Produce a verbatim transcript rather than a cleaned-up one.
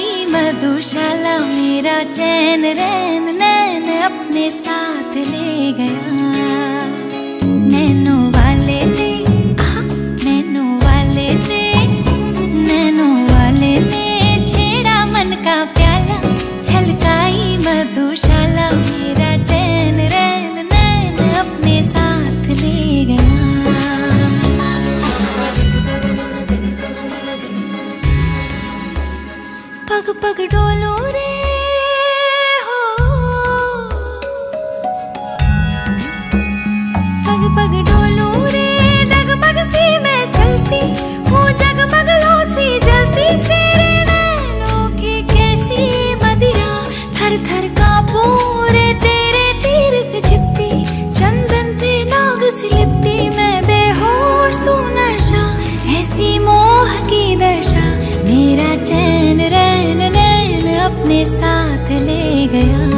छलकाई मधुशाला, मेरा चैन रैन नैन अपने साथ ले गया। नैनों वाले ने आहा, नैनों वाले ने, नैनों वाले ने छेड़ा मन का प्याला, छलकाई मधुशाला, मेरा चैन रैन नैन अपने साथ ले गया। पग पग डोलो रे हो, पग पग डोलो रे, डगमग सी मैं चलती हूँ, जगमग लो सी जलती, तेरे नैनों की कैसी मदिरा, थर थर कांपूं रे तेरे तीर से छिपती, चंदन पे नाग सी लिपटी, मैं बेहोश तू नशा, ऐसी मोह की दशा, मेरा चैन रैन नैन अपने साथ ले गया।